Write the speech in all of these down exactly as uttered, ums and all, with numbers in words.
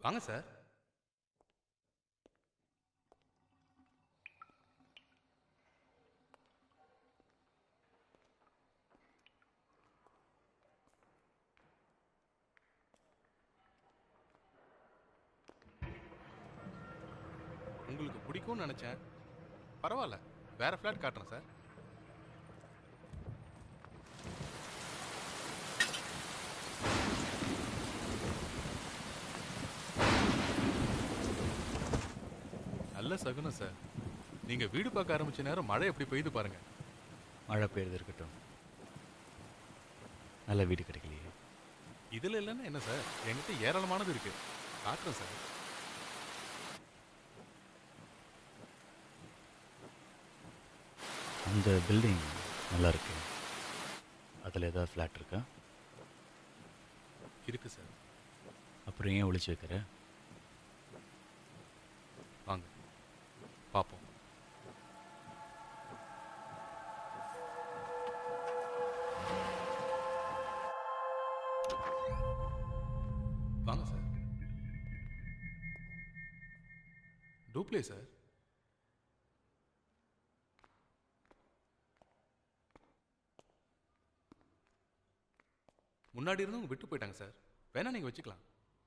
வாங்க சார். உங்களுக்கு பிடிக்கும்னு நினைச்சேன். பரவாயில்ல, வேற ஃபிளாட் காட்டுறேன் சார். நல்ல சகுனம் சார். நீங்க வீடு பார்க்க ஆரம்பிச்ச நேரம் மழை எப்படி பெய்து பாருங்க. மழை பெய்யுறது இருக்கட்டும், நல்ல வீடு கிடைக்கலையே. இதுல இல்லைன்னா என்ன சார், என்கிட்ட ஏராளமானது இருக்கு, காட்டுறேன் சார். அந்த பில்டிங் நல்லா இருக்கு. அதில் ஏதாவது ஃப்ளாட் இருக்கா? இருக்கு சார். அப்புறம் ஏன் ஒளிச்சு வைக்கிற? வாங்க பார்ப்போம். வாங்க சார். டூப்ளே சார். முன்னாடி இருந்தவங்க விட்டு போயிட்டாங்க சார், வேணா நீங்க வச்சுக்கலாம்.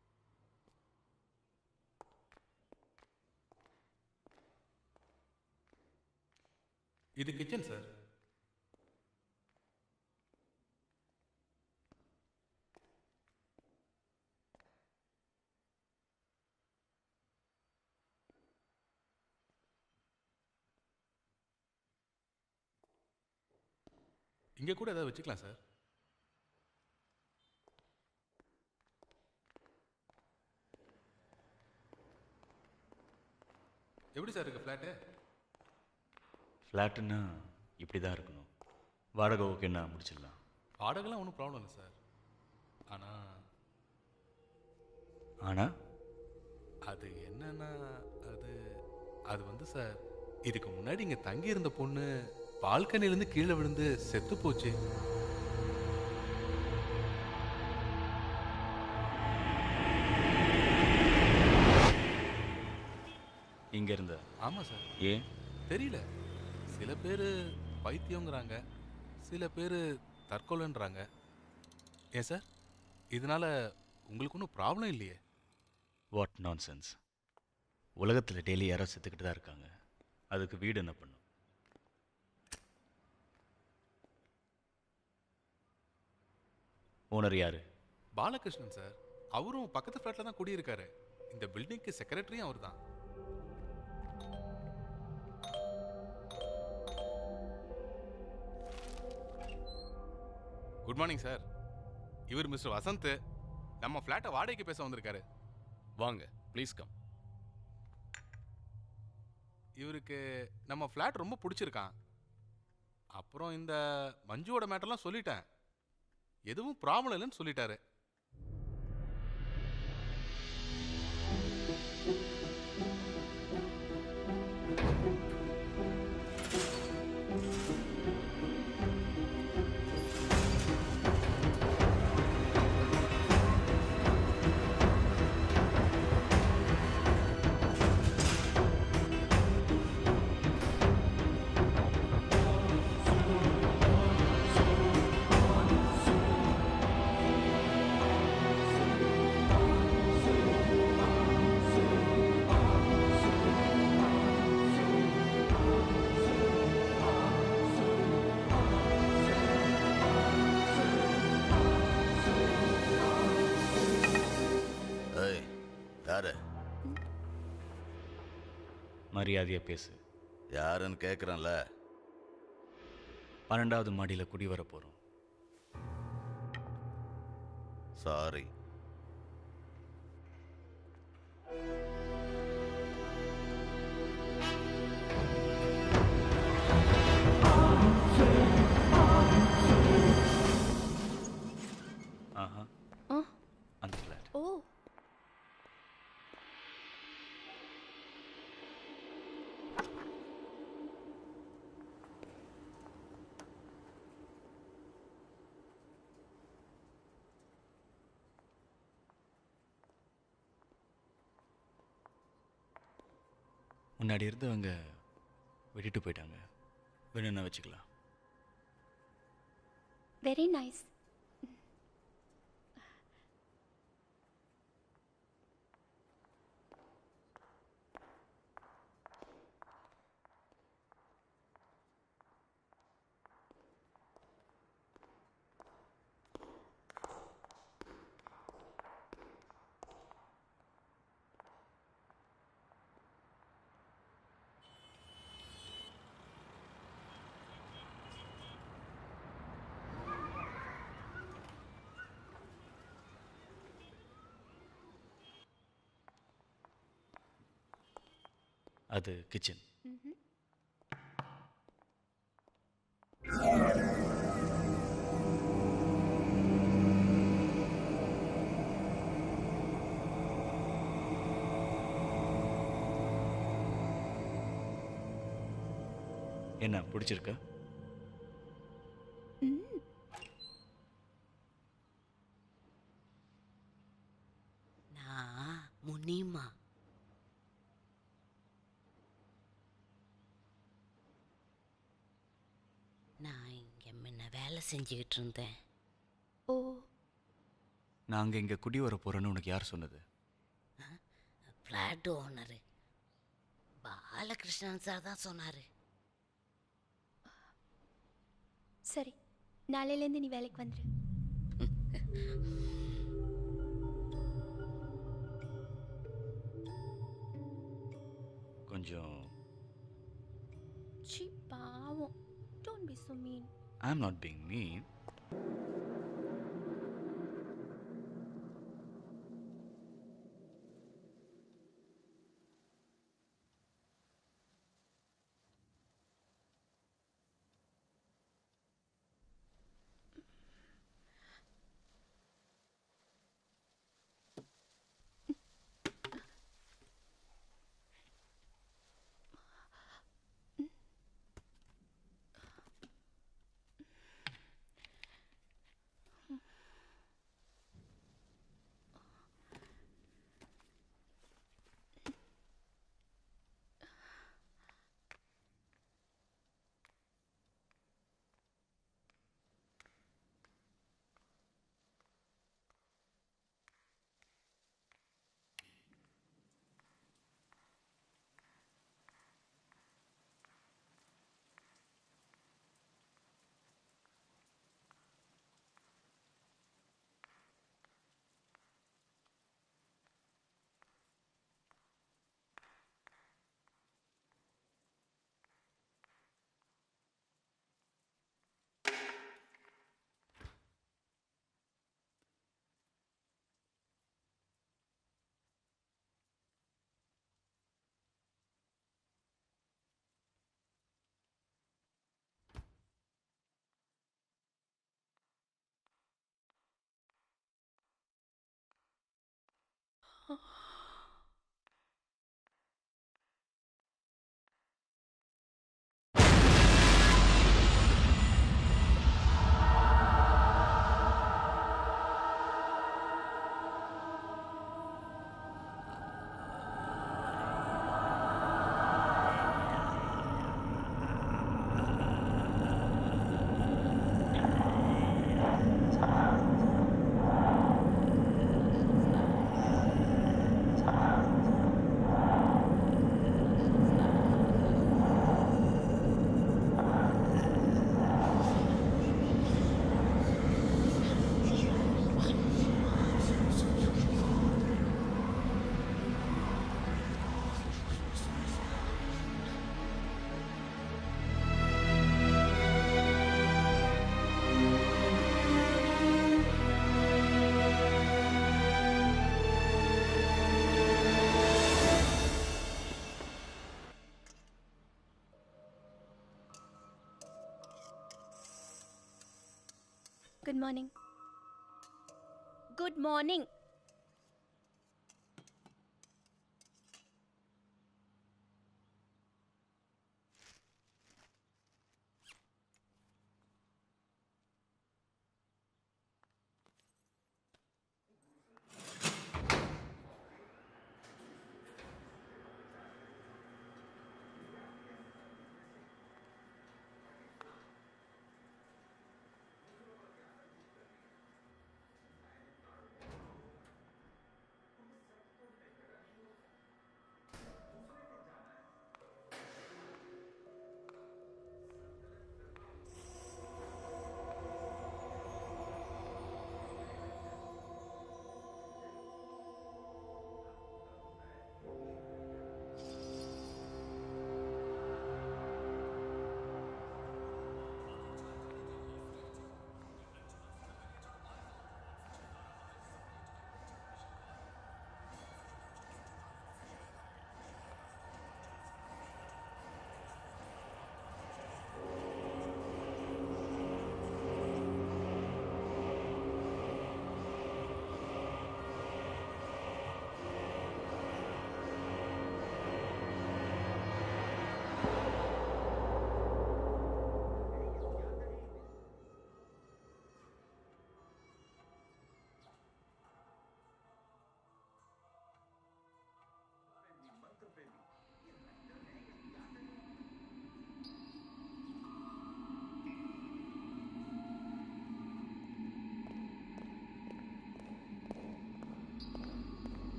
இது கிச்சன் சார். இங்க கூட ஏதாவது வச்சுக்கலாம் சார். எப்படி சார் இருக்கு ஃப்ளாட்டு? ஃப்ளாட்டுன்னா இப்படி தான் இருக்கணும். வாடகை ஓகேன்னா முடிச்சிடலாம். வாடகைலாம் ஒன்றும் ப்ராப்ளம் இல்லை சார். ஆனால் ஆனால் அது என்னன்னா, அது அது வந்து சார், இதுக்கு முன்னாடி இங்கே தங்கி இருந்த பொண்ணு பால்கனிலேருந்து கீழே விழுந்து செத்து போச்சு. இங்கே இருந்த? ஆமாம் சார். ஏன் தெரியல. சில பேர் பைத்தியங்கிறாங்க, சில பேர் தற்கொலைன்றாங்க. ஏன் சார், இதனால உங்களுக்கு ஒன்றும் ப்ராப்ளம் இல்லையே? வாட் நான் சென்ஸ். உலகத்தில் டெய்லி யாரோ செத்துக்கிட்டு தான் இருக்காங்க. அதுக்கு வீடு என்ன பண்ணும்? ஓனர் யாரு? பாலகிருஷ்ணன் சார். அவரும் பக்கத்து ஃப்ளாட்டில் தான் குடியிருக்காரு. இந்த பில்டிங்க்கு செக்ரட்டரியும் அவர் தான். Good morning sir. இவர் மிஸ்டர் வசந்த். நம்ம ஃப்ளாட்டை வாடகைக்கு பேச வந்திருக்காரு. வாங்க, ப்ளீஸ் கம். இவருக்கு நம்ம ஃப்ளாட் ரொம்ப பிடிச்சிருக்கான். அப்புறம் இந்த மஞ்சுவோட மேட்டர்லாம் சொல்லிட்டேன், எதுவும் ப்ராப்ளம் இல்லைன்னு சொல்லிட்டாரு. மரியாதையா பேசு. யாருன்னு கேட்குறேன்ல. பன்னெண்டாவது மாடியில் குடி வர போகிறோம். சாரி. ஆஹா, அந்த ஃப்ளாட். ஓ, முன்னாடி இருந்தவங்க விட்டுட்டு போயிட்டாங்க. வேணும்னா வச்சுக்கலாம். Very nice. அது கிச்சன். என்ன பிடிச்சிருக்கா? நான் முனிமா. நான் இங்கே முன்ன வேலை செஞ்சுக்கிட்டு இருந்தேன். ஓ, நாங்கள் இங்கே குடி வர போகிறோன்னு உனக்கு யார் சொன்னது? ஃப்ளாட் ஓனரு பாலகிருஷ்ணன் சார் தான் சொன்னார். சரி, நாளையிலேருந்து நீ வேலைக்கு வந்துரு. கொஞ்சம் சி பாவம். Don't be so mean. I am not being mean. Good morning. Good morning.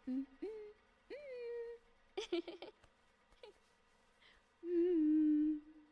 ம், ம், ம். ம்.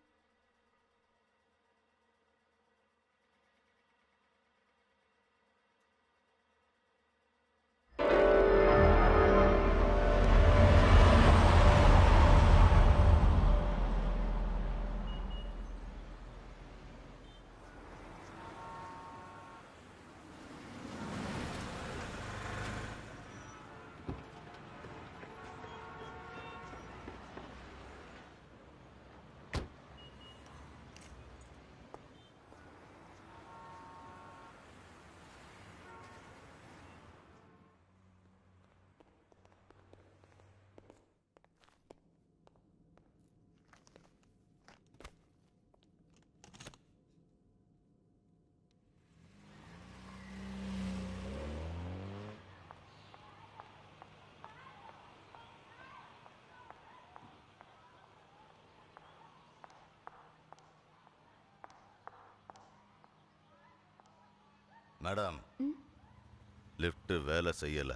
மேடம், ம்? லிஃப்ட் வேலை செய்யல.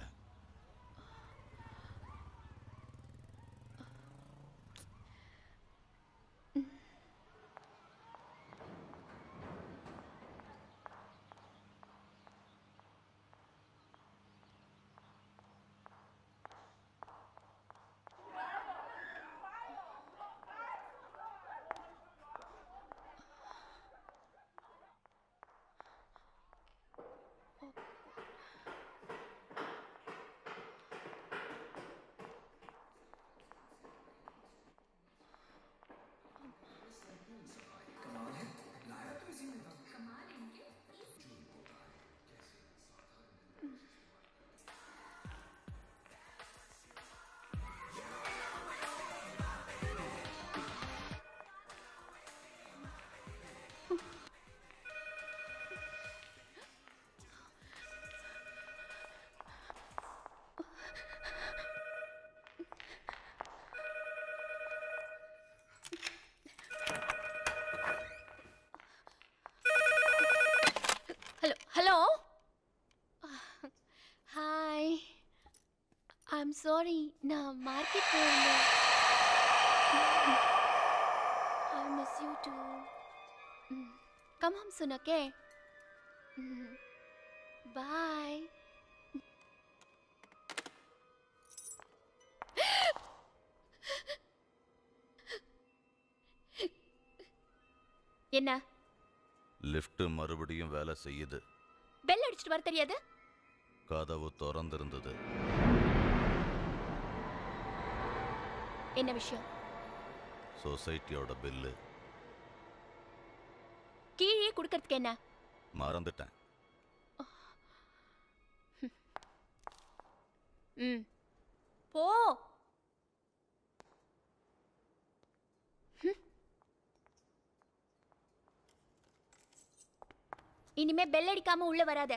Hello hello hi I'm sorry நான் மார்க்கெட் போயிருந்தேன். I miss you too. Come home soon okay. Bye. என்ன லிஃப்ட் மறுபடியும் வேலை செய்யுது. பெல் அடிச்சிட்டு வர தெரியாது? கதவு திறந்திருந்தது. என்ன விஷயம்? சொசைட்டியோட பில்லு. கீழே கொடுக்கறதுக்கு என்ன? மறந்துட்டேன். ம் போ. இனிமே பெல் அடிக்காம உள்ள வராத.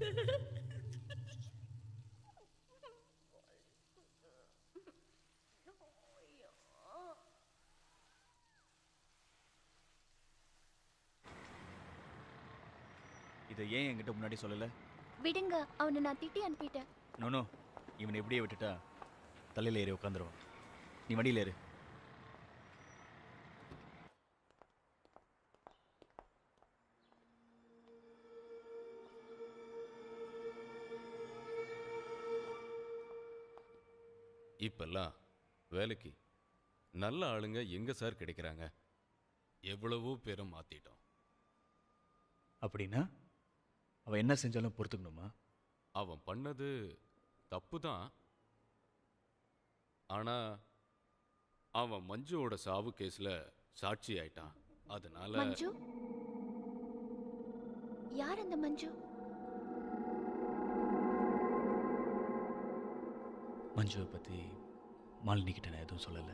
இதை ஏன் என்கிட்ட முன்னாடி சொல்லல? விடுங்க, அவனை நான் திட்டி அனுப்பிட்டேன். நோனோ, இவனை எப்படியே விட்டுட்டா தலையில ஏறி உட்காந்துருவான். நீ வண்டியில் ஏறு. இப்பெல்லாம் வேலைக்கு நல்ல ஆளுங்க எங்க சார் கிடைக்கிறாங்க? எவ்வளவோ பேரை மாத்திட்டோம். அப்படின்னா அவன் என்ன செஞ்சாலும் பொறுத்துக்கணுமா? அவன் பண்ணது தப்பு தான். ஆனா அவன் மஞ்சுவோட சாவு கேஸ்ல சாட்சி ஆயிட்டான். அதனால மஞ்சு? யார் அந்த மஞ்சு? மஞ்சுவை பற்றி மாலினி கிட்ட நான் எதுவும் சொல்லலை.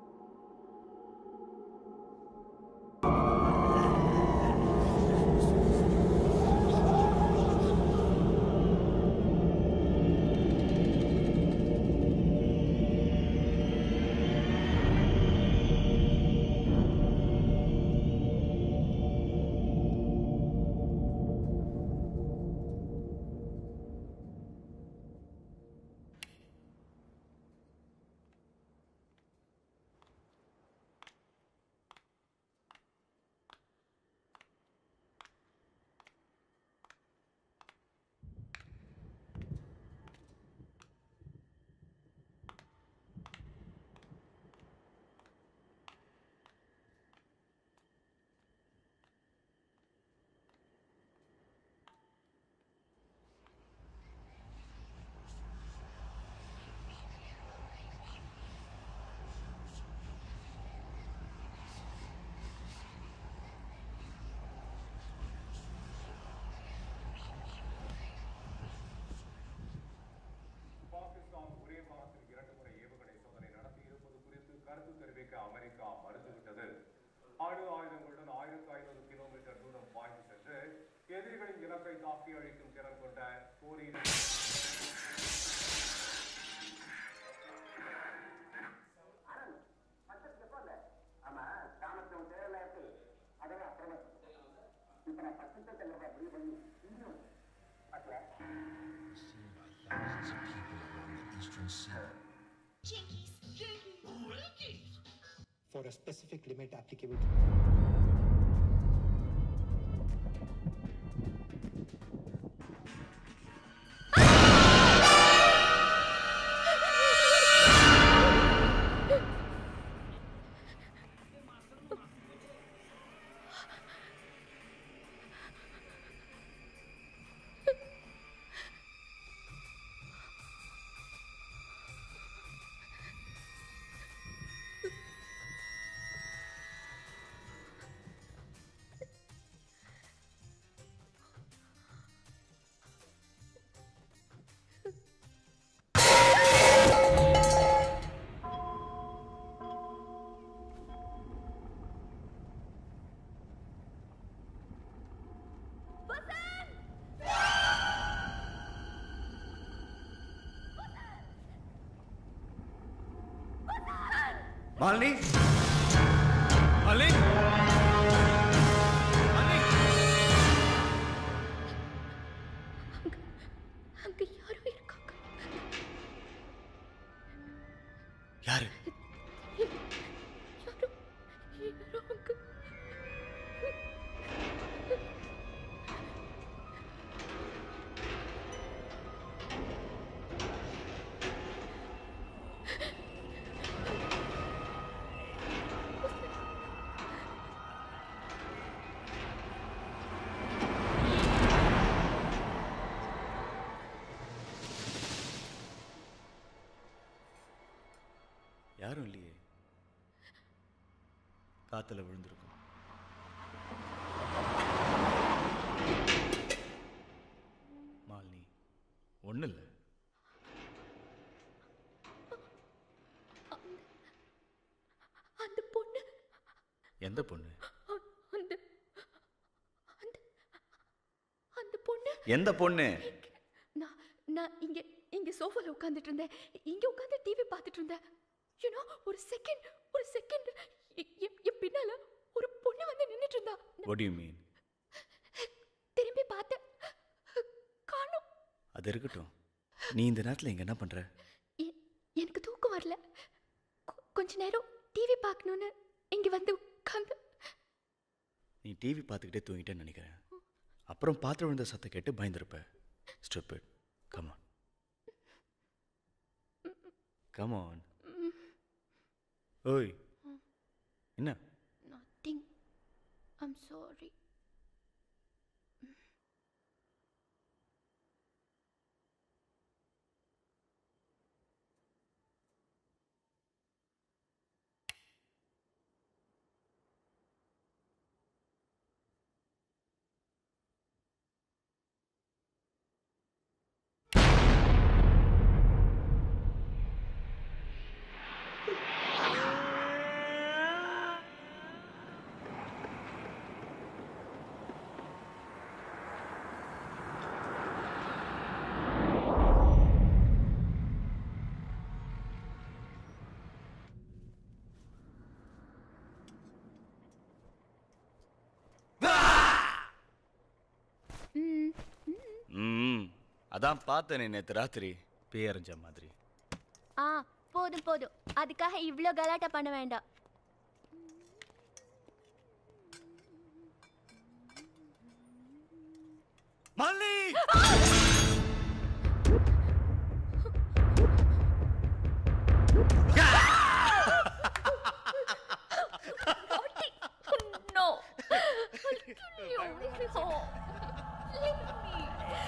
அமெரிக்கா மறுத்துவிட்டது. அணு ஆயுதங்களுடன் ஆயிரத்தி ஐநூறு கிலோமீட்டர் தூரம் பாய்ந்து சென்று எதிரிகளின் இலக்கை தாக்கி அழிக்கும் திறன் கொண்ட போரின் for a specific limit applicable to Malini, Malini, Malini. அங்க யாரோ இருக்காங்க. யாரு? யாரோ யாரோ அங்க. யாரும் இல்லையே. காத்துல விழுந்திருக்கும். மாலினி, ஒண்ணு இல்ல. அந்த பொண்ணு. எந்த பொண்ணு? அந்த அந்த அந்த பொண்ணு. எந்த பொண்ணு? சோஃபால உட்கார்ந்துட்டு இருந்தேன். இங்க உட்கார்ந்து டிவி பார்த்துட்டு இருந்தேன். you know ஒரு செகண்ட் ஒரு செகண்ட் என் பின்னால ஒரு பொண்ணு வந்து நின்னுட்டு இருந்தா. What do you mean? திரும்பி பார்த்தேன், காணோம். அது இருக்கட்டும், நீ இந்த நேரத்தில் இங்கே என்ன பண்ணுற? எனக்கு தூக்கம் வரல. கொஞ்ச நேரம் டிவி பார்க்கணும்னு இங்கே வந்து உட்காந்து. நீ டிவி பார்த்துக்கிட்டே தூங்கிட்டேன்னு நினைக்கிறேன். அப்புறம் பாத்திரம் விழுந்த சத்தம் கேட்டு பயந்துருப்ப. Stupid. Come on. Come on. ஓய், என்ன? Nothing. I'm sorry. ம், அதான் பார்த்தேனே நேற்று ராத்திரி பேரஞ்ச மாதிரி. ஆ போதும் போதும், அதுக்காக இவ்ளோ கலாட்டா பண்ண வேண்டாம். Malini! No. I'll kill you. Leave me.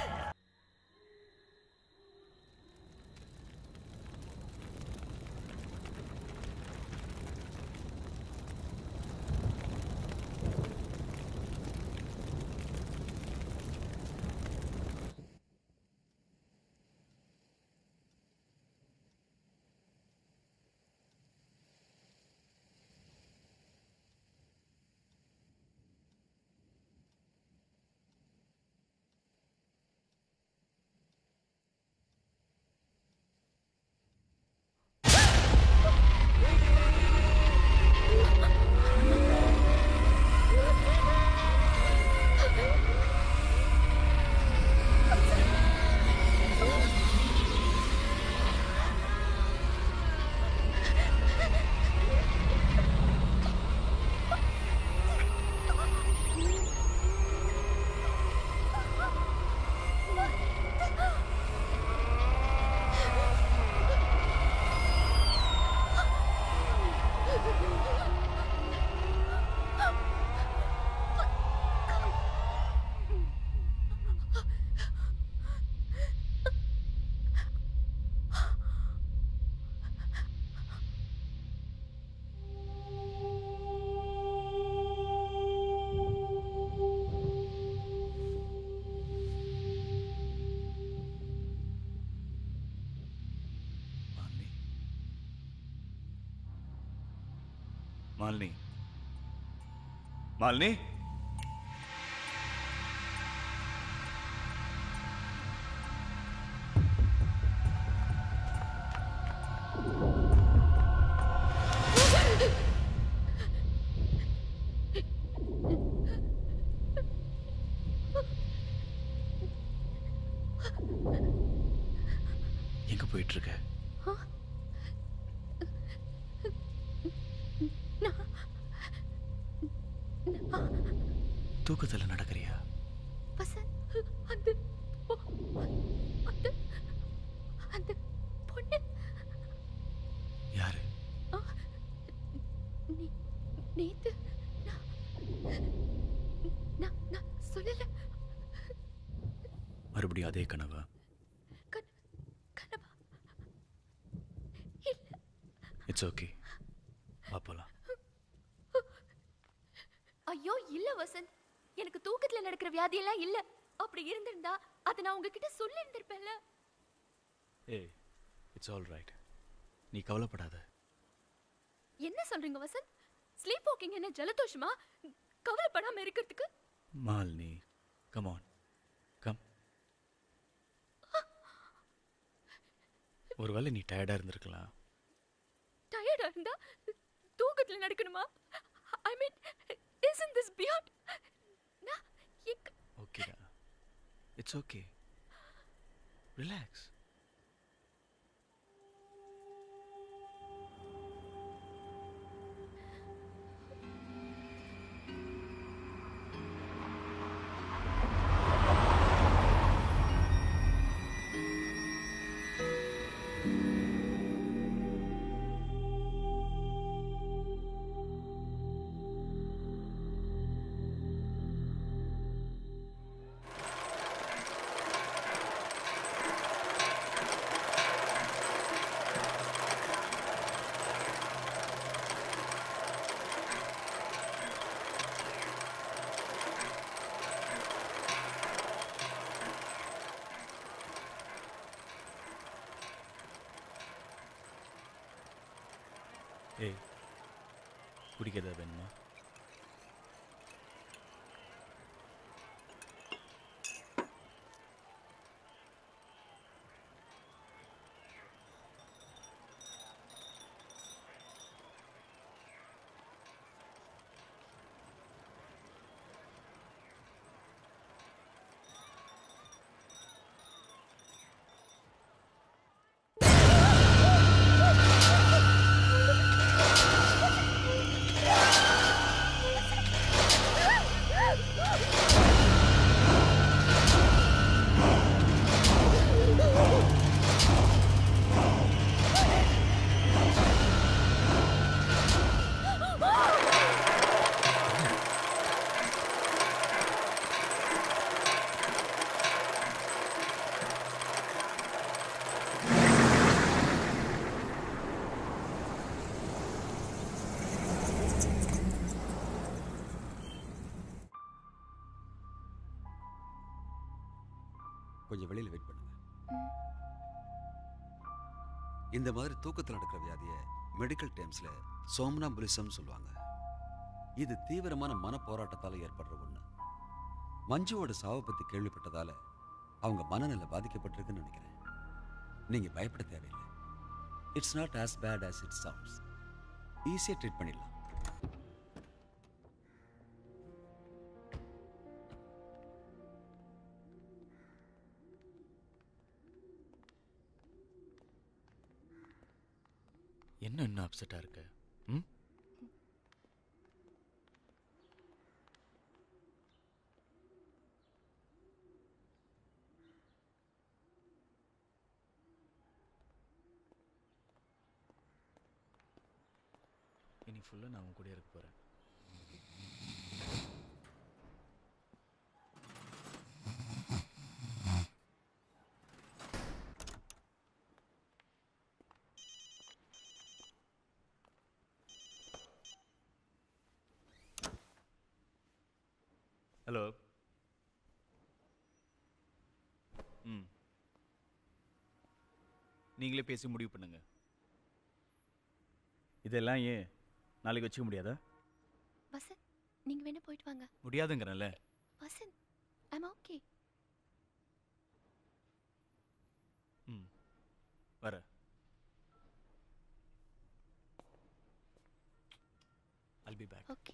Malini, Malini, எங்க போயிட்டு இருக்க? தூக்கத்துல நடக்கிறியா? வசந்த், அந்த அந்த அந்த பொண்ணு யாரு? நீ நேத்து நான் நான் சொல்லல. மறுபடியும் அதே கனவா? கனவா? இல்ல. இட்ஸ் ஓகே, பாப்பலாம். ஐயோ இல்ல வசந்த், எனக்கு தூக்கத்துல நடக்கிற வியாதி எல்லாம் இல்ல. அப்படி இருந்திருந்தா அதை நான் உங்ககிட்ட சொல்லி இருந்திருப்பேன்ல. ஏய், இட்ஸ் ஆல் ரைட், நீ கவலைப்படாத. என்ன சொல்றீங்க வசந்த்? ஸ்லீப் வாக்கிங் என்ன ஜலதோஷமா? கவலைப்படாம இருக்கிறதுக்கு? Malini, come on, come. ஒருவேளை நீ டயர்டாக இருந்திருக்கலாம். டயர்டா இருந்தா தூக்கத்துல நடக்கணுமா? ஐ மீன் isn't this beyond? நான் எங்க ஓகேடா, இட்ஸ் ஓகே, ரிலாக்ஸ். ஏய், குடிக்கிறதா வேணுமா? கொஞ்சம் வெளியில் வெயிட் பண்ணுங்க. இந்த மாதிரி தூக்கத்தில் நடக்கிற வியாதியை மெடிக்கல் டேர்ம்ஸ்ல சோம்னாம்புலிசம் சொல்லுவாங்க. இது தீவிரமான மன போராட்டத்தால் ஏற்படுற ஒண்ணு. மஞ்சுவோட சாவை பத்தி கேள்விப்பட்டதால அவங்க மனநிலை பாதிக்கப்பட்டிருக்குன்னு நினைக்கிறேன். நீங்க பயப்பட தேவையில்லை. It's not as bad as it sounds. ஈஸியா ட்ரீட் பண்ணிடலாம். என்ன இன்னும் அப்செட்டாக இருக்க? ம் இனி ஃபுல்லாக நான் உன் கூட இருக்க போகிறேன். ஹலோ. ம் நீங்களே பேசி முடிவு பண்ணுங்க. இதெல்லாம் ஏன் நாளைக்கு வச்சுக்க முடியாதா? வசந்த், நீங்க வேணா போயிட்டு வாங்க. முடியாதுங்கிறல்ல. Vasanth, I'm okay. ம் வர. I'll be back. Okay.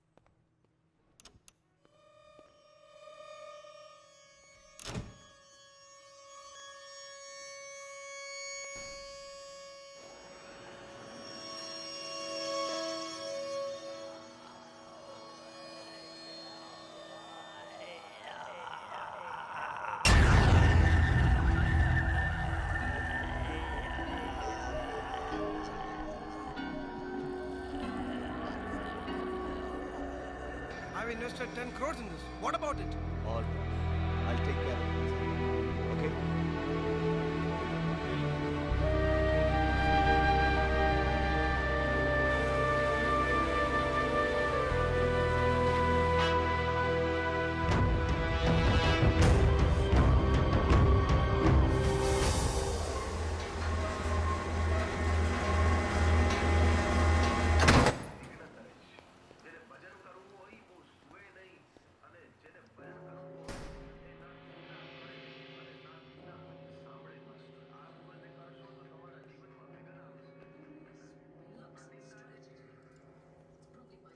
I've invested ten crores in this. What about it? All right. I'll take care of it. Okay?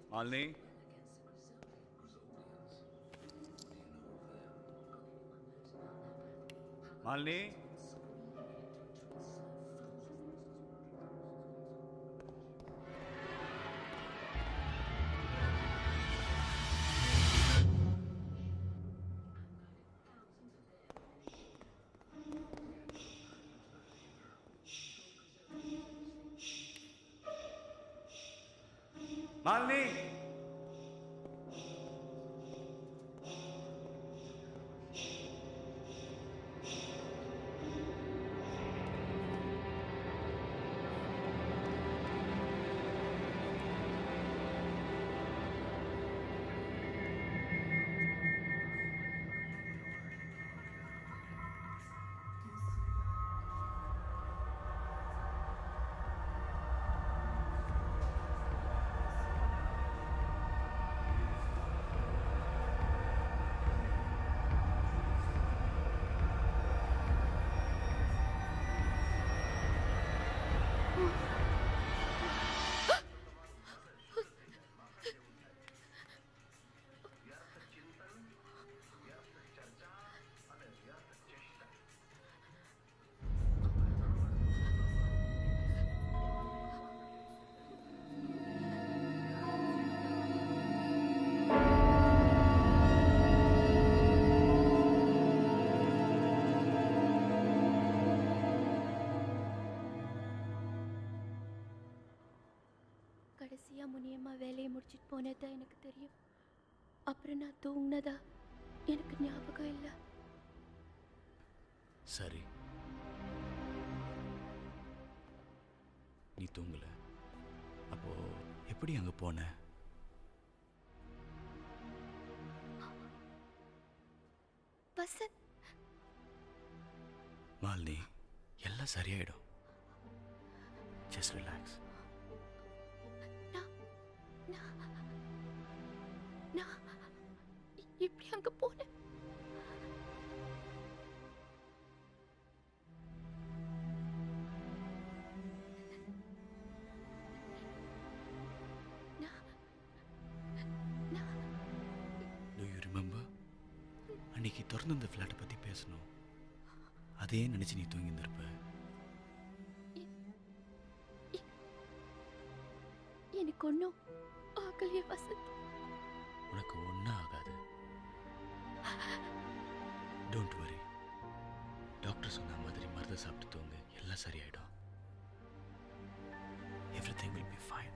Malini Malini Malini கடைசியா முனியம்மா வேலையை முடிச்சிட்டு போனதா எனக்கு தெரியும். அப்புறம் நான் தூங்கினதா எனக்கு ஞாபகம் இல்லை. சரி, நீ தூங்கல, அப்போ எப்படி அங்க போன? வசந்த், மாலினி, எல்லாம் சரியாயிடும். Just relax. நான் எப்படி அங்க போனேன்? Do you remember? அன்னைக்கு திறந்து இந்த ஃப்ளாட்டை பத்தி பேசணும். அதே நினைச்சு நீ தூங்கி இருந்திருப்ப. எனக்கு ஒன்றும் ஆகலையே வசந்த். உனக்கு ஒன்றும் ஆகாது. Don't worry. டாக்டர் சொன்ன மாதிரி மருந்து சாப்பிட்டு தூங்க, எல்லாம் சரியாயிடும். Everything will be fine.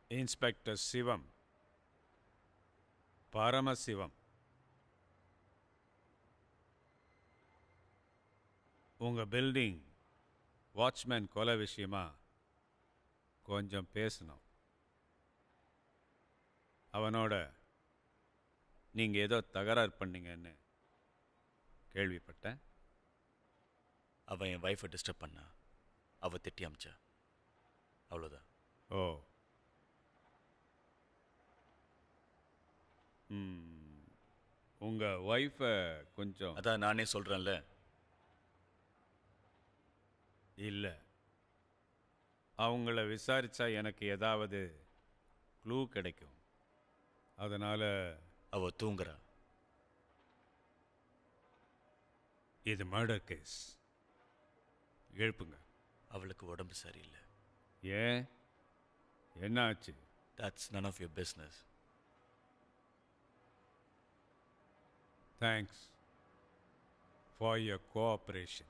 Inspector Sivam, Paramasivam. உங்கள் பில்டிங் வாட்ச்மேன் கொலை விஷயமா கொஞ்சம் பேசணும். அவனோட நீங்கள் ஏதோ தகராறு பண்ணீங்கன்னு கேள்விப்பட்டேன். அவன் என் ஒய்ஃபை டிஸ்டர்ப் பண்ணா, அவ திட்டி அமிச்சா, அவ்வளோதான். ஓ. ம். உங்கள் ஒய்ஃபை கொஞ்சம். அதான் நானே சொல்கிறேன்ல. இல்லை, அவங்கள விசாரித்தா எனக்கு ஏதாவது க்ளூ கிடைக்கும். அதனால் அவ தூங்குறா. இது மர்டர் கேஸ். எழுப்புங்க. அவளுக்கு உடம்பு சரியில்லை. ஏன், என்ன ஆச்சு? That's none of your business. Thanks for your cooperation.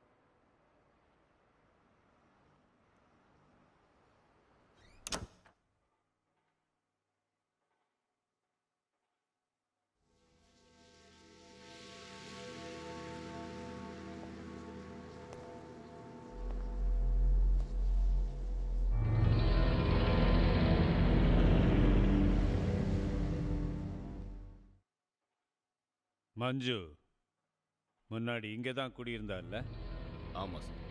மஞ்சு முன்னாடி இங்கே தான் குடியிருந்தார்ல? ஆமாம் sir.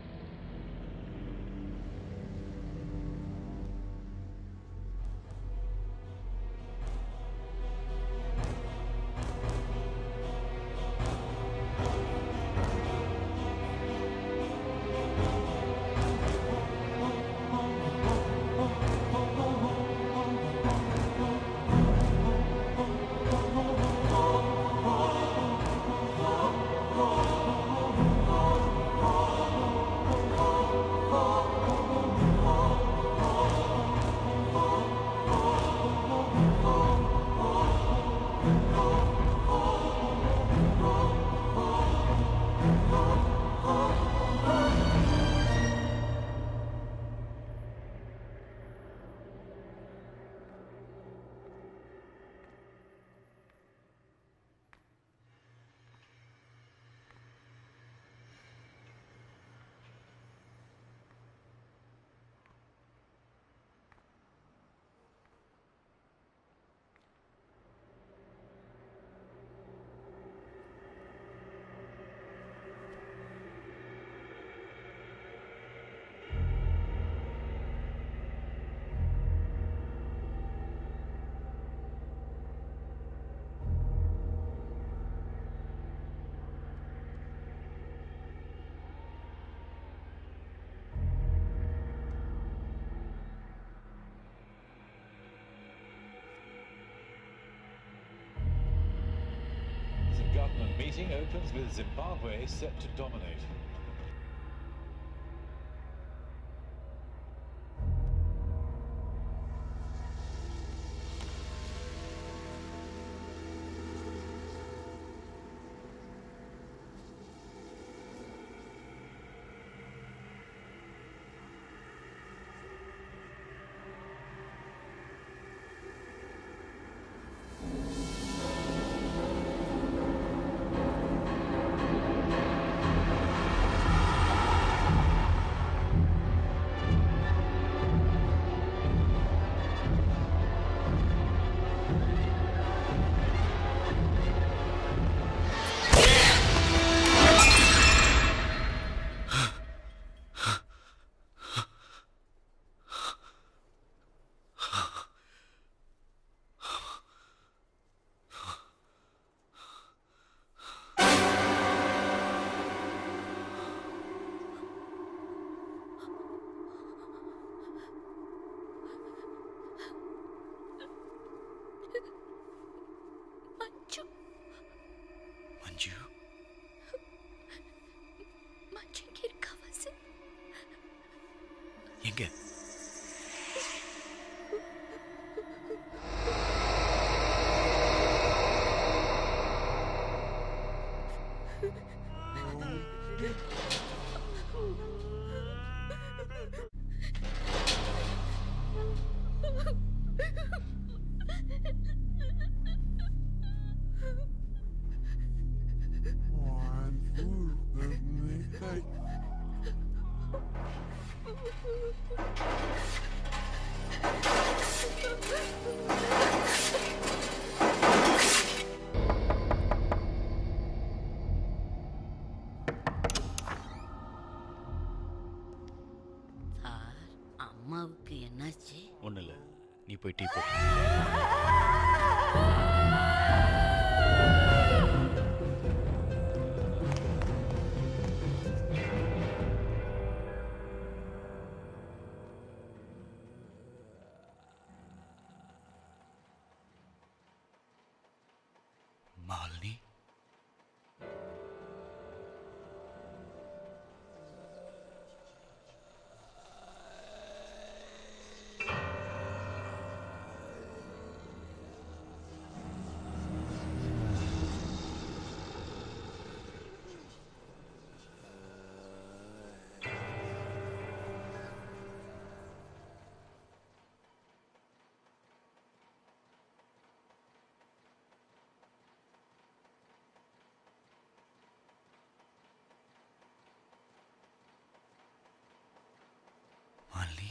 Government meeting opens with Zimbabwe set to dominate. எங்க? சார் அம்மாவுக்கு என்னாச்சு? ஒன்றும் இல்லை, நீ போய் டீ போ. மாலினி, மாலினி,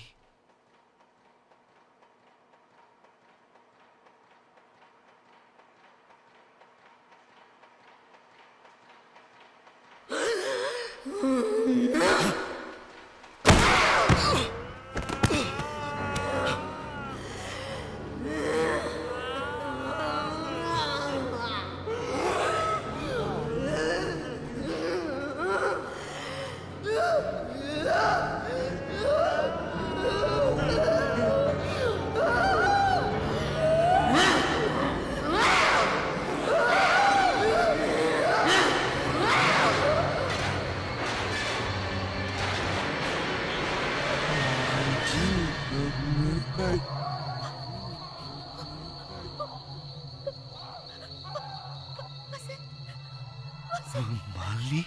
மாலினி,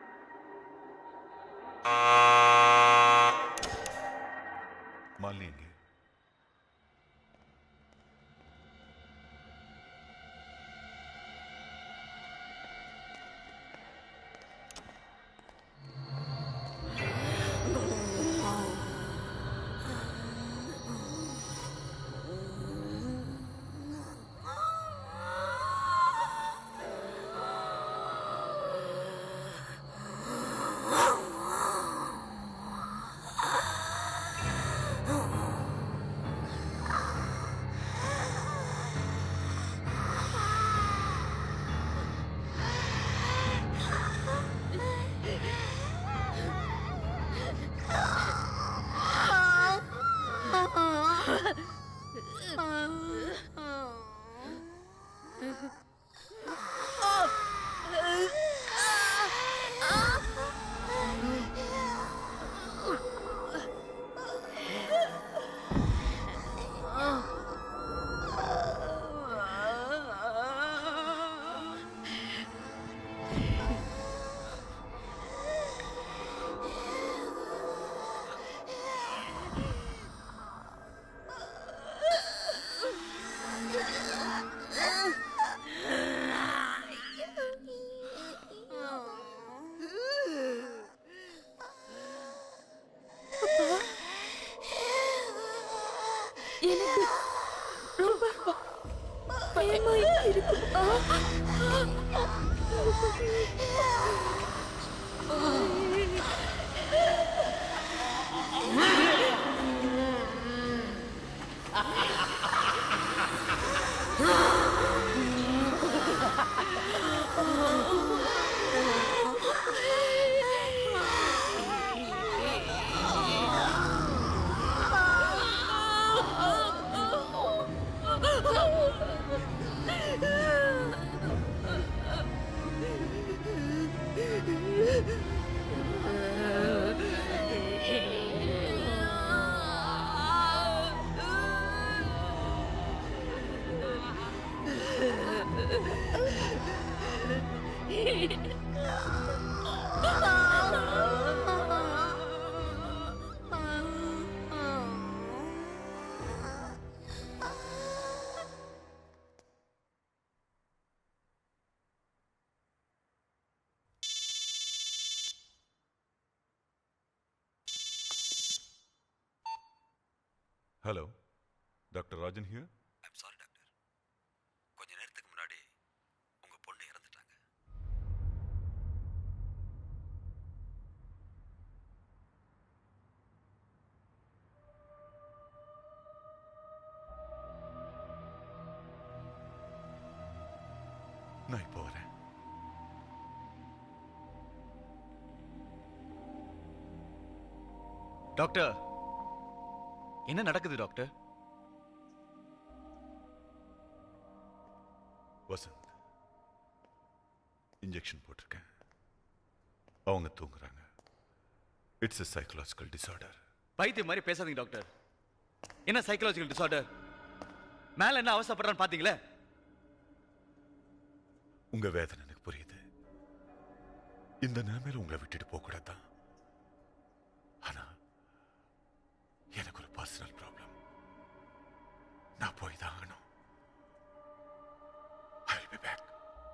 மாலினி எங்கே? Hello doctor Rajan here. I'm sorry doctor, கொஞ்ச நேரத்துக்கு முன்னாடி உங்க பொண்ணு இறந்துட்டாங்க. நான் இப்போ வரேன். டாக்டர், என்ன நடக்குது டாக்டர்? வசந்த், இன்ஜெக்ஷன் போட்டிருக்கேன். அவங்க தூங்குறாங்க. It's a psychological disorder. பைத்தியம் மாதிரி பேசாதீங்க டாக்டர். என்ன சைக்கலாஜிக்கல் டிசார்டர்? மேல என்ன அவசரப்படுறான்னு பாத்தீங்களே? உங்க வேதனை எனக்கு புரியுது. இந்த நிலைமையில உங்களை விட்டுட்டு போக கூடாதான். ஆனா எனக்கு ஒரு பர்சனல் ப்ராப்ளம். நான் போய் தான் ஆகணும். I will be back.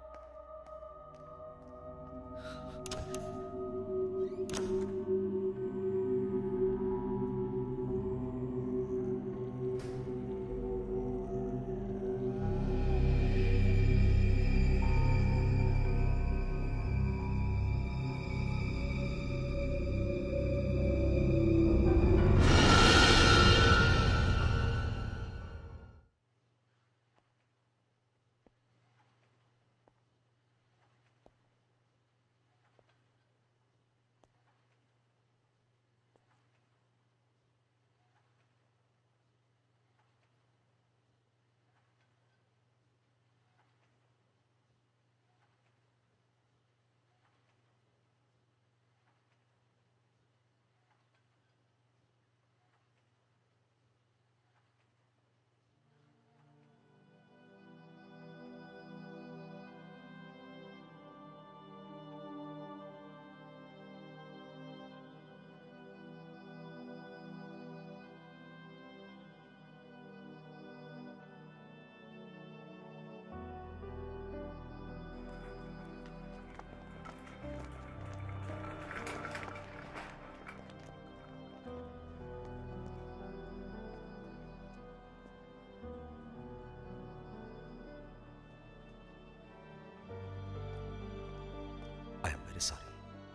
Sorry.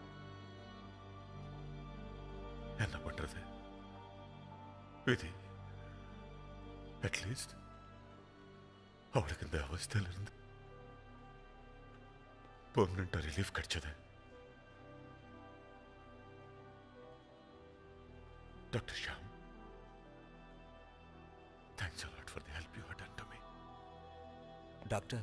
என்ன பண்றது? விதி. அட்லீஸ்ட் அவளுக்கு இந்த அவஸ்தையில இருந்து பெர்மனண்டா ரிலீஃப் கிடைச்சது. Doctor Sham, thanks a lot for the help you have done to me. Doctor,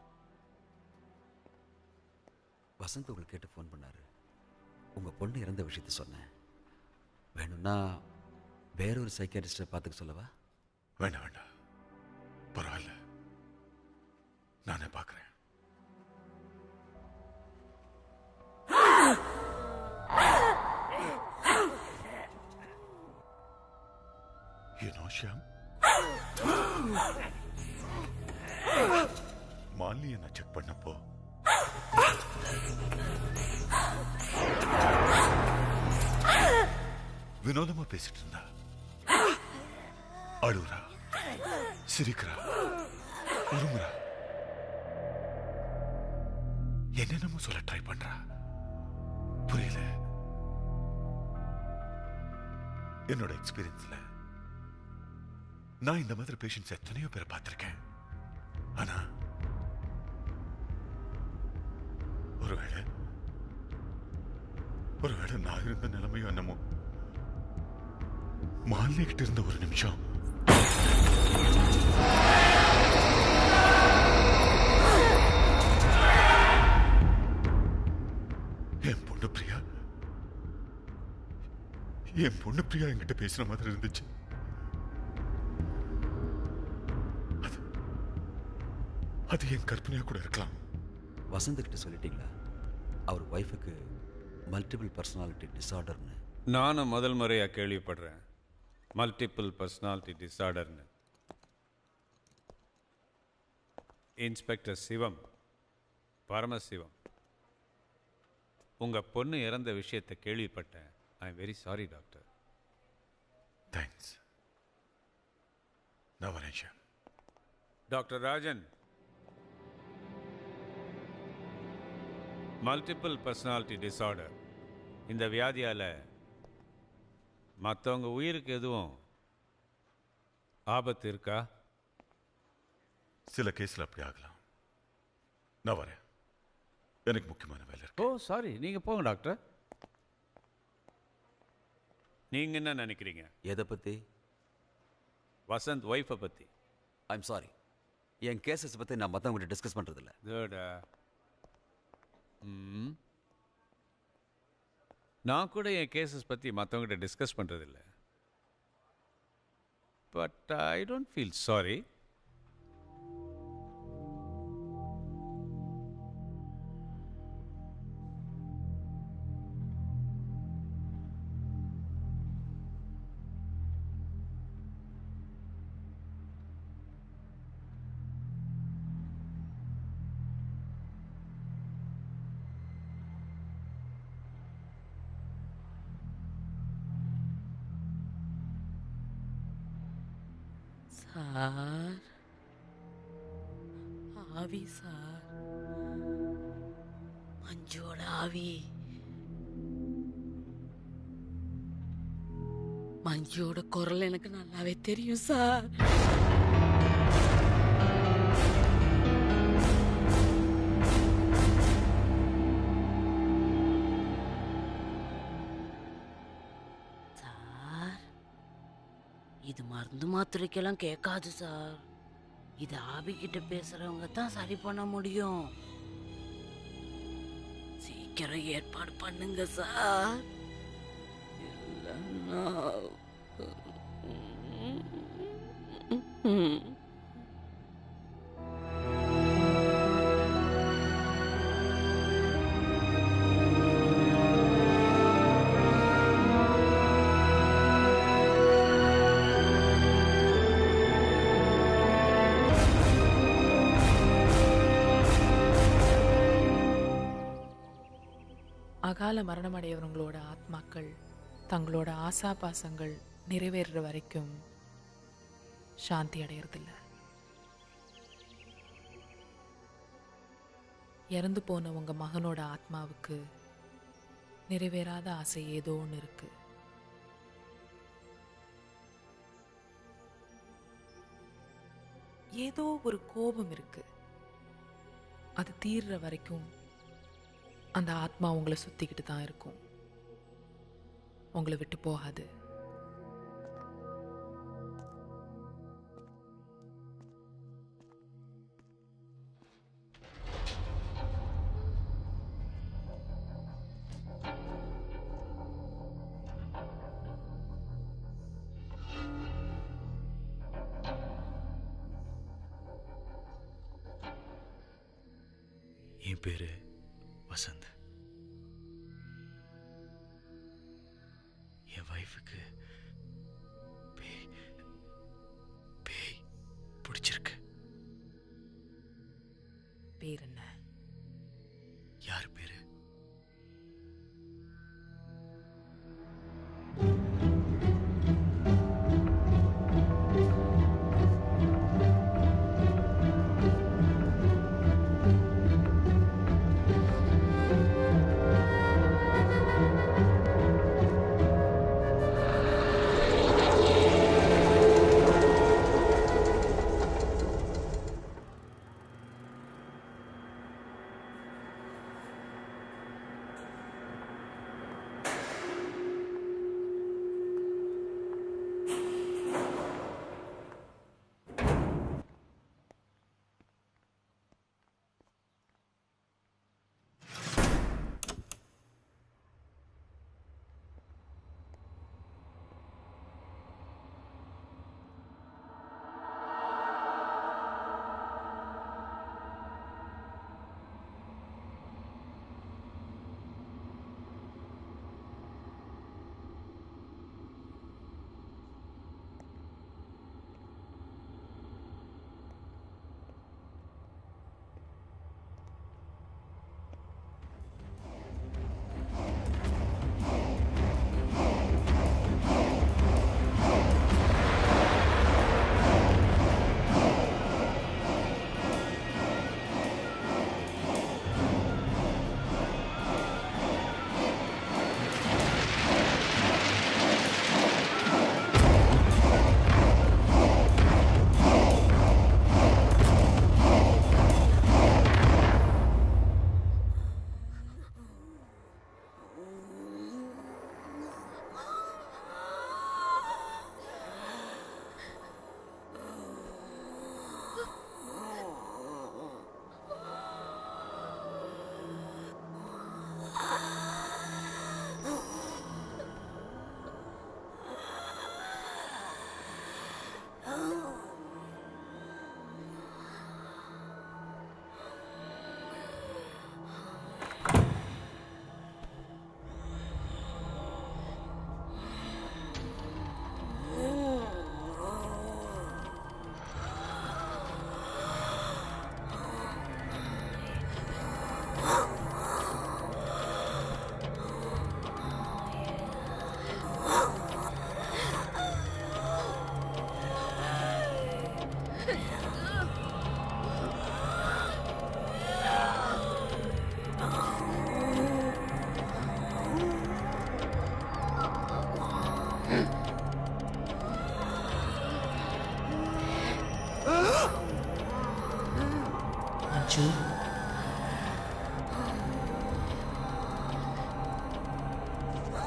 Vasanth உங்களுக்கு கேட்டு ஃபோன் பண்ணாரு. உங்க பொண்ணு இறந்த விஷயத்த சொன்னேன். வேணும்னா வேறொரு சைக்காட்ரிஸ்டை பார்த்துக்க சொல்லவா? வேண்டாம் வேண்டாம், பரவாயில்ல, நானே பார்க்குறேன். You know, Shyam, மாலினியை நான் செக் பண்ணப்போ வினோதமா பேசிட்டு இருந்தா. அழுறா, சிரிக்கிறா, உருமுறா. என்னென்னமோ சொல்ல ட்ரை பண்றா. புரியல. என்னோட எக்ஸ்பீரியன்ஸ்ல நான் இந்த மாதிரி பேஷண்ட்ஸ் எத்தனையோ பேரை பார்த்திருக்கேன். ஆனா ஒருவேளை ஒருவேளை நான் இருந்த நிலைமையும் என்னமோ மாலினிகிட்ட இருந்த ஒரு நிமிஷம் என் பொண்ணு பிரியா என் பொண்ணு பிரியா என்கிட்ட பேசுற மாதிரி இருந்துச்சு. அது அது என் கற்பனையா கூட இருக்கலாம். வசந்த் கிட்ட சொல்லிட்டீங்களா அவர் ஒய்ஃபுக்கு மல்டிபிள் பர்சனாலிட்டி டிஸார்டர்னு? நானும் முதல் முறையாக கேள்விப்படுறேன் மல்டிபிள் பர்சனாலிட்டி டிஸார்டர்னு. இன்ஸ்பெக்டர் சிவம், பரமசிவம், உங்கள் பொண்ணு இறந்த விஷயத்தை கேள்விப்பட்டேன். I am very sorry doctor. Thanks. நான் வரேன். Doctor Rajan, multiple personality disorder இந்த வியாதியால் மற்றவங்க உயிருக்கு எதுவும் ஆபத்து இருக்கா? சில கேஸில் அப்படி ஆகலாம். நான் வரேன், எனக்கு முக்கியமான வேலை இருக்கு. ஓ சாரி, நீங்கள் போங்க டாக்டர். நீங்கள் என்ன நினைக்கிறீங்க? எதை பற்றி? வசந்த் ஒய்ஃபை பற்றி. ஐ எம் சாரி, என் கேசஸ் பற்றி நான் மற்றவங்ககிட்ட டிஸ்கஸ் பண்ணுறதில்ல. குட்டா. ம் நான் கூட என் கேசஸ் பற்றி மற்றவங்ககிட்ட டிஸ்கஸ் பண்ணுறதில்ல. But I don't feel sorry. Sir, ஆவி சார், மஞ்சோட ஆவி. மஞ்சோட குரல் எனக்கு நல்லாவே தெரியும் சார். இது மருந்து மாத்திரைக்கெல்லாம் கேட்காது சார். இது ஆபிக்கிட்ட பேசுறவங்க தான் சரி பண்ண முடியும். சீக்கிரம் ஏற்பாடு பண்ணுங்க சார். இல்லைன்னா அகால மரணமடையவங்களோட ஆத்மாக்கள் தங்களோட ஆசா பாசங்கள் நிறைவேறுற வரைக்கும் சாந்தி அடையறதில்ல. இறந்து போன உங்க மகனோட ஆத்மாவுக்கு நிறைவேறாத ஆசை ஏதோ ஒன்று இருக்கு. ஏதோ ஒரு கோபம் இருக்கு. அது தீர்ற வரைக்கும் அந்த ஆத்மா உங்களை சுத்திக்கிட்டு தான் இருக்கும், உங்களை விட்டு போகாது. என் பேரு வசந்த். என் வைஃபுக்கு பேய் பேய் பிடிச்சிருக்கு. பேர் என்ன? யார் பேரு?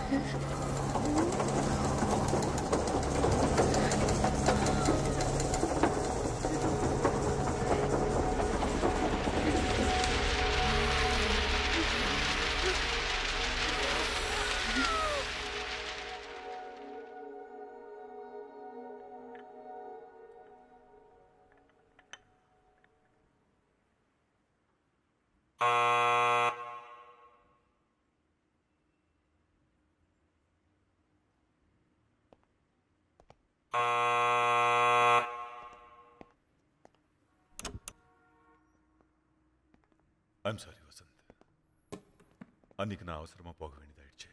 ஐம் சாரி வசந்த், அன்னைக்கு நான் அவசரமா போக வேண்டியதாயிடுச்சு.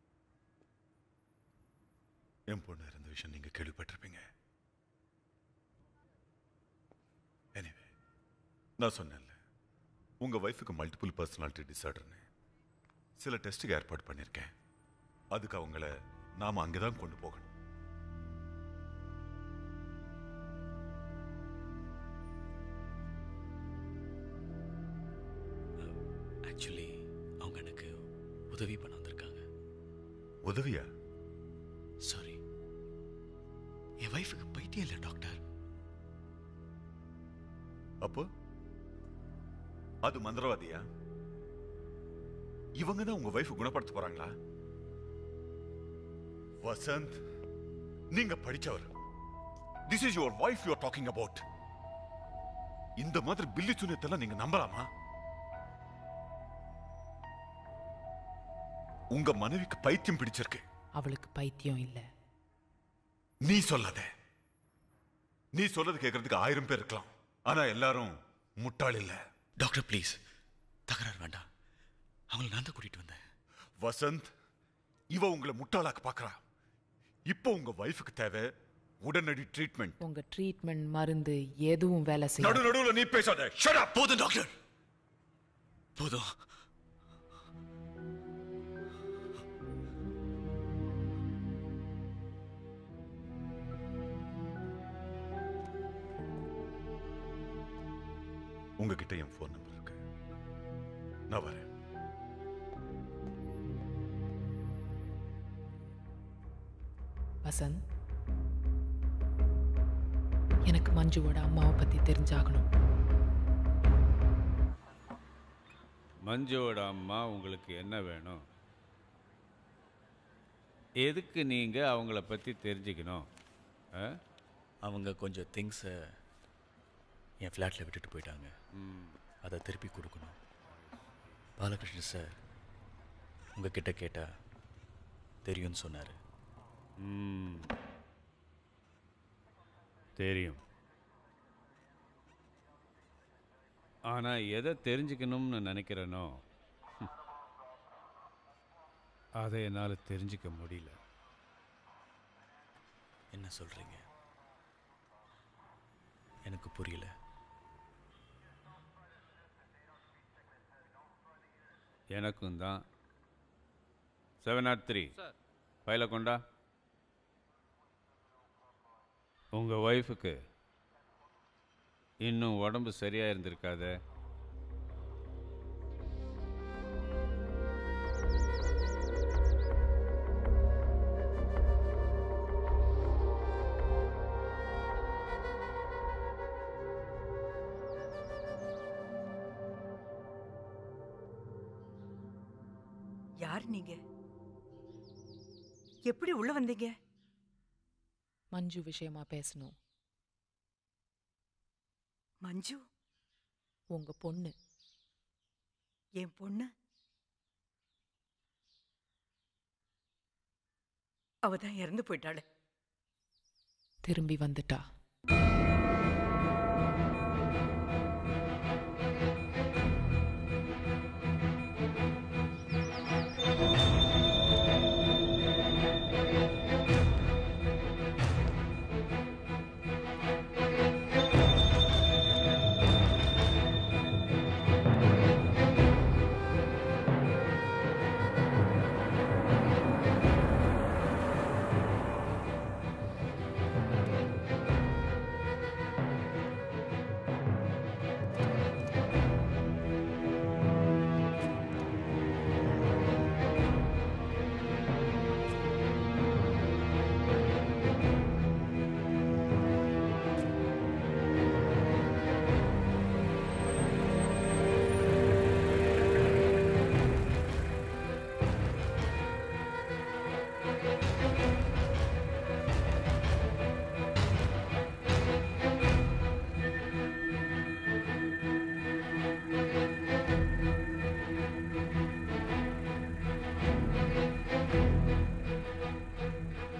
என் பொண்ணு இருந்த விஷயம் நீங்க கேள்விப்பட்டிருப்பீங்க. எனிவே, நான் சொன்னேன்ல உங்க வைஃபுக்கு மல்டிபிள் பர்சனாலிட்டி டிசார்டர்னு சில டெஸ்ட்டுக்கு ஏற்பாடு பண்ணியிருக்கேன். அதுக்கு அவங்கள நாம அங்கதான் கொண்டு போகணும். ஆக்சுவலி அவங்க எனக்கு உதவி பண்ண வந்திருக்காங்க. உதவியா? சாரி, என் வைஃபுக்கு பைத்தியம் இல்லை டாக்டர். அப்போ அது மந்திரவாதியா? இவங்க தான் உங்க வைஃப் குணப்படுத்த போறாங்களா? வசந்த், நீங்க படிச்சவர். This is your wife you are talking about. இந்த மாதிரி பில்லி சுனியத்தெல்லாம் நீங்க நம்பலாமா? உங்க மனைவிக்கு பைத்தியம் பிடிச்சிருக்கு. அவளுக்கு பைத்தியம் இல்ல. நீ சொல்லாத. நீ சொல்லது கேட்கறதுக்கு ஆயிரம் பேர் இருக்கலாம், ஆனா எல்லாரும் முட்டாள் இல்ல. டாக்டர் ப்ளீஸ், தகராறு வேண்டாம். அவங்களை நான் தான் கூட்டிட்டு வந்தேன். வசந்த், இவ உங்களை முட்டாளாக்க பாக்குறா. இப்போ உங்க வைஃபுக்கு தேவை உடனடி ட்ரீட்மெண்ட். உங்க ட்ரீட்மெண்ட் மருந்து எதுவும் வேலை செய்ய. நடு நடுவுல நீ பேசாத. Shut up. போதும் டாக்டர், போதும். உங்ககிட்ட என் போன் நம்பர் இருக்கு, நான் வரேன். வசந்த், எனக்கு மஞ்சுவோட அம்மாவை பத்தி தெரிஞ்சாகணும். மஞ்சுவோட அம்மா உங்களுக்கு என்ன வேணும்? எதுக்கு நீங்க அவங்கள பத்தி தெரிஞ்சுக்கணும்? ஆ? அவங்க கொஞ்சம் திங்ஸை என் ஃப்ளாட்டில் விட்டுட்டு போயிட்டாங்க. அதை திருப்பி கொடுக்கணும். பாலகிருஷ்ணன் சார் உங்ககிட்ட கேட்டா தெரியும்னு சொன்னார். தெரியும். ஆனால் எதை தெரிஞ்சுக்கணும்னு நினைக்கிறேனோ அதை என்னால் தெரிஞ்சுக்க முடியல. என்ன சொல்கிறீங்க? எனக்கு புரியல. எனக்கும் தான். செவன் நாட் த்ரீ ஃபைல கொண்டா. உங்கள் ஒய்ஃபுக்கு இன்னும் உடம்பு சரியாக இருந்திருக்காதே. யார் நீங்க? எப்படி உள்ள வந்தீங்க? மஞ்சு விஷயமா பேசணும். மஞ்சு உங்க பொண்ணு. என் பொண்ணு? அவதான் இறந்து போயிட்டாளே. திரும்பி வந்துட்டா.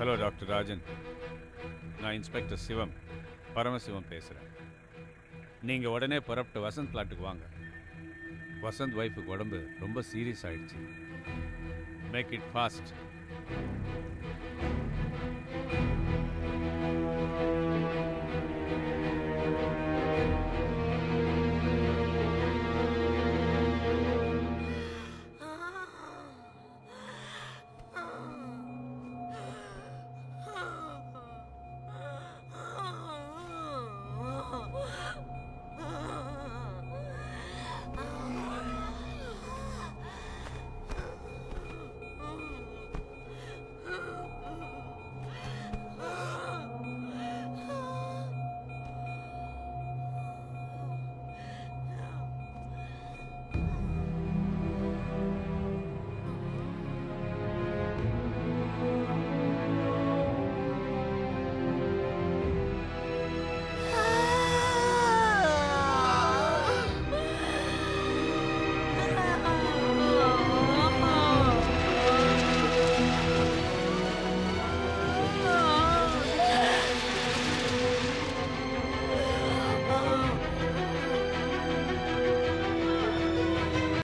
ஹலோ டாக்டர் ராஜன், நான் இன்ஸ்பெக்டர் சிவம் பரமசிவம் பேசுகிறேன். நீங்கள் உடனே புறப்பட்டு வசந்த் பிளாட்டுக்கு வாங்க. வசந்த் ஒய்ஃபுக்கு உடம்பு ரொம்ப சீரியஸ் ஆயிடுச்சு. Make it fast.